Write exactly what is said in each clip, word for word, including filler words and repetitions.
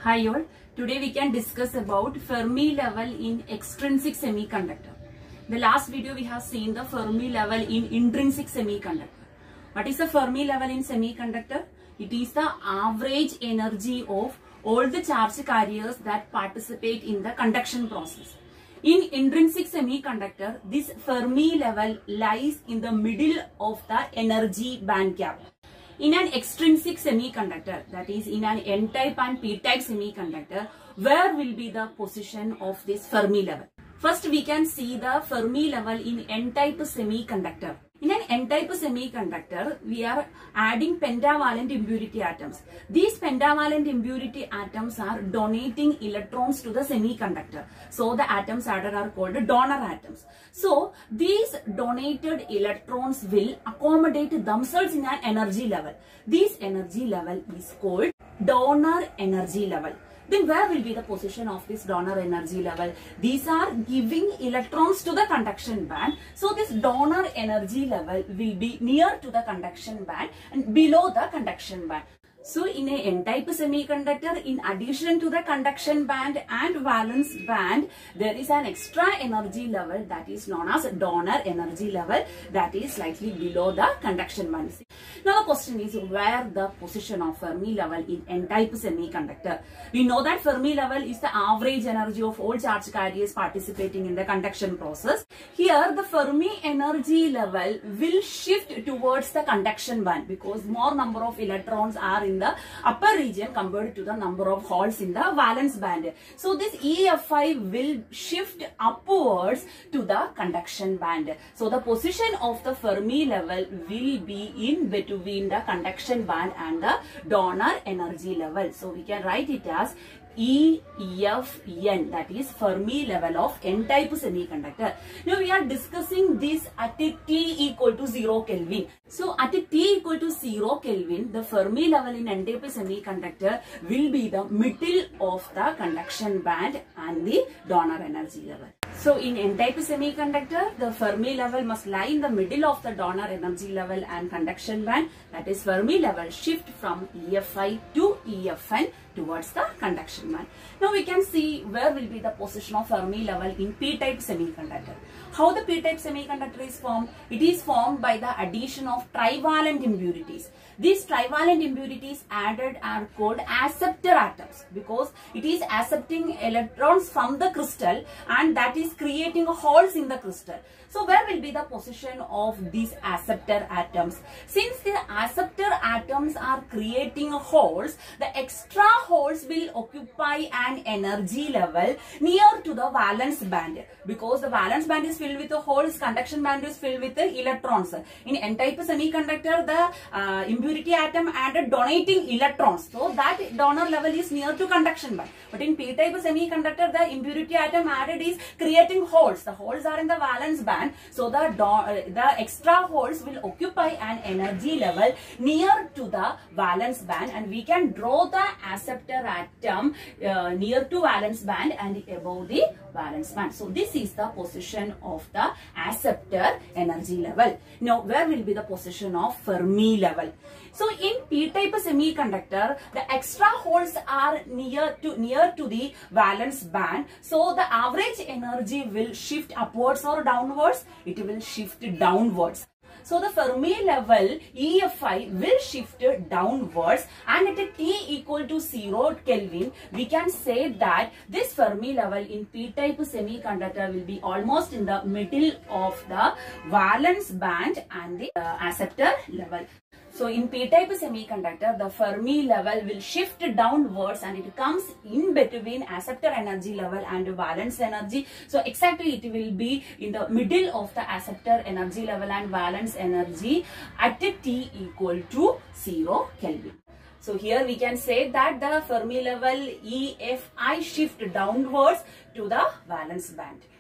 Hi all, today we can discuss about Fermi level in extrinsic semiconductor. The last video we have seen the Fermi level in intrinsic semiconductor. What is the Fermi level in semiconductor? It is the average energy of all the charge carriers that participate in the conduction process. In intrinsic semiconductor, this Fermi level lies in the middle of the energy band gap. In an extrinsic semiconductor, that is in an N-type and P-type semiconductor, where will be the position of this Fermi level? First, we can see the Fermi level in N-type semiconductor. In an N-type semiconductor, we are adding pentavalent impurity atoms. These pentavalent impurity atoms are donating electrons to the semiconductor. So, the atoms added are called donor atoms. So, these donated electrons will accommodate themselves in an energy level. This energy level is called donor energy level. Then where will be the position of this donor energy level? These are giving electrons to the conduction band. So this donor energy level will be near to the conduction band and below the conduction band. So in a N-type semiconductor, in addition to the conduction band and valence band, there is an extra energy level that is known as donor energy level that is slightly below the conduction band. Now the question is where the position of Fermi level in N-type semiconductor. We know that Fermi level is the average energy of all charge carriers participating in the conduction process. Here the Fermi energy level will shift towards the conduction band because more number of electrons are in in the upper region compared to the number of holes in the valence band. So this E F I will shift upwards to the conduction band. So the position of the Fermi level will be in between the conduction band and the donor energy level. So we can write it as E F N, that is Fermi level of N-type semiconductor. Now we are discussing this at a T equal to zero Kelvin. So at a T equal to zero Kelvin, the Fermi level in N-type semiconductor will be the middle of the conduction band and the donor energy level. So in N-type semiconductor, the Fermi level must lie in the middle of the donor energy level and conduction band. That is Fermi level shift from E F I to E F N towards the conduction band. Now we can see where will be the position of Fermi level in P-type semiconductor. How the P-type semiconductor is formed? It is formed by the addition of trivalent impurities. These trivalent impurities added are called acceptor atoms because it is accepting electrons from the crystal and that is creating holes in the crystal. So where will be the position of these acceptor atoms? Since the acceptor atoms are creating holes, the extra holes will occupy an energy level near to the valence band because the valence band is filled with the holes, conduction band is filled with the electrons. In N-type semiconductor, the uh, impurity atom added donating electrons. So that donor level is near to conduction band. But in P-type semiconductor, the impurity atom added is creating holes. The holes are in the valence band. So the, uh, the extra holes will occupy an energy level near to the valence band and we can draw the acceptor atom uh, near to valence band and above the valence band. So this is the position of the acceptor energy level. Now where will be the position of Fermi level? So in P-type semiconductor, the extra holes are near to near to the valence band. So the average energy will shift upwards or downwards. It will shift downwards. So the Fermi level E F I will shift downwards and at a T equal to zero Kelvin, we can say that this Fermi level in P-type semiconductor will be almost in the middle of the valence band and the uh, acceptor level. So in P-type semiconductor, the Fermi level will shift downwards and it comes in between acceptor energy level and valence energy. So exactly it will be in the middle of the acceptor energy level and valence energy at a T equal to zero Kelvin. So here we can say that the Fermi level E F I shift downwards to the valence band.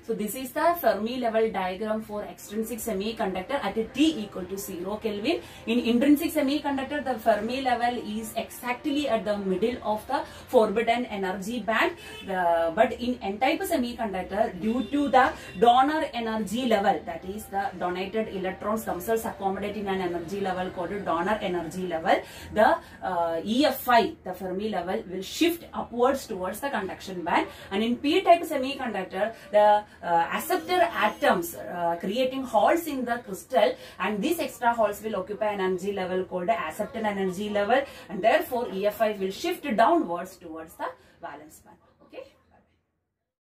So this is the Fermi level diagram for extrinsic semiconductor at a T equal to zero Kelvin. In intrinsic semiconductor, the Fermi level is exactly at the middle of the forbidden energy band. The, but in N-type semiconductor, due to the donor energy level, that is the donated electrons themselves accommodate in an energy level called donor energy level, the uh, E F I, the Fermi level, will shift upwards towards the conduction band. And in P-type semiconductor, the uh, acceptor atoms uh, creating holes in the crystal, and these extra holes will occupy an energy level called the acceptor energy level, and therefore E F I will shift downwards towards the valence band.